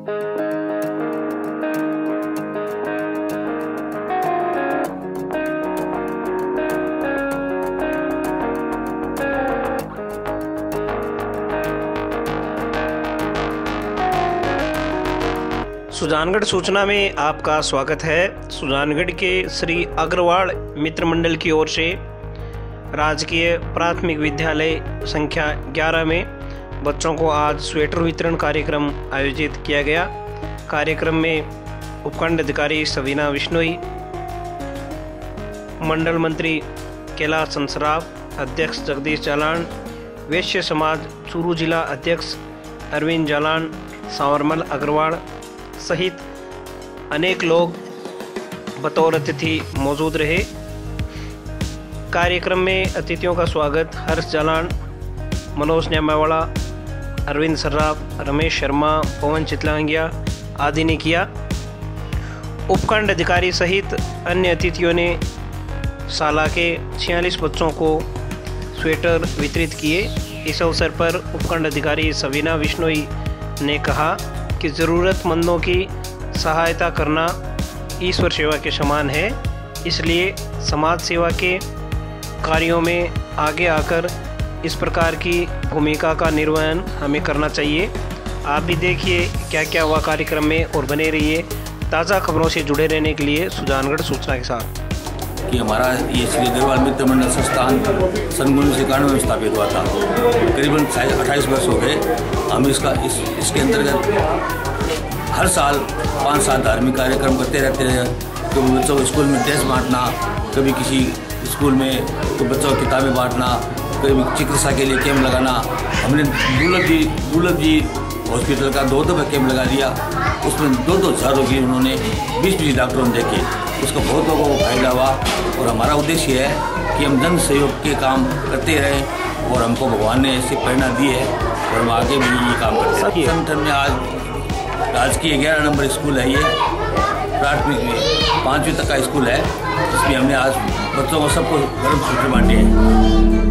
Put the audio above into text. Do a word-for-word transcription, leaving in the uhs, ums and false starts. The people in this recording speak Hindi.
सुजानगढ़ सूचना में आपका स्वागत है। सुजानगढ़ के श्री अग्रवाल मित्र मंडल की ओर से राजकीय प्राथमिक विद्यालय संख्या ग्यारह में बच्चों को आज स्वेटर वितरण कार्यक्रम आयोजित किया गया। कार्यक्रम में उपखंड अधिकारी सवीना विश्नोई, मंडल मंत्री कैलाश हंसराव, अध्यक्ष जगदीश जालान, वैश्य समाज चूरू जिला अध्यक्ष अरविंद जालान, सांवरमल अग्रवाल सहित अनेक लोग बतौर अतिथि मौजूद रहे। कार्यक्रम में अतिथियों का स्वागत हर्ष जालान, मनोज न्यामावाला, अरविंद सर्राफ, रमेश शर्मा, पवन चितलांगिया आदि ने किया। उपखंड अधिकारी सहित अन्य अतिथियों ने साला के छियालीस बच्चों को स्वेटर वितरित किए। इस अवसर पर उपखंड अधिकारी सवीना विश्नोई ने कहा कि ज़रूरतमंदों की सहायता करना ईश्वर सेवा के समान है, इसलिए समाज सेवा के कार्यों में आगे आकर इस प्रकार की भूमिका का निर्वहन हमें करना चाहिए। आप भी देखिए क्या क्या हुआ कार्यक्रम में और बने रहिए ताज़ा खबरों से जुड़े रहने के लिए सुजानगढ़ सूचना के साथ। कि हमारा ये श्री अग्रवाल मित्र मंडल संस्थान सन उन्नीस सौ इक्यानवे में स्थापित हुआ था। करीबन अट्ठाईस वर्ष हो गए। हम इसका इस इसके अंतर्गत हर साल पाँच सात धार्मिक कार्यक्रम करते रहते हैं। कभी बच्चों को स्कूल में ड्रेस बांटना, कभी किसी स्कूल में तो बच्चों को किताबें बांटना, कभी चिकित्सा के लिए कैंप लगाना। हमने दुर्लभ जी दुर्लभ जी हॉस्पिटल का दो दफा कैंप लगा दिया। उसमें दो दो हज़ार रोगी उन्होंने बीस बीस डॉक्टरों ने देखे। उसका बहुत लोगों को फायदा हुआ और हमारा उद्देश्य है कि हम जन सहयोग के काम करते रहें और हमको भगवान ने ऐसी प्रेरणा दी है और हम आगे भी ये काम करते हैं। संगठन में आज राजकीय ग्यारह नंबर स्कूल है, ये प्राथमिक में पाँचवीं तक का स्कूल है, जिसमें हमने आज बच्चों को सबको गर्म स्वेटर बांटे हैं।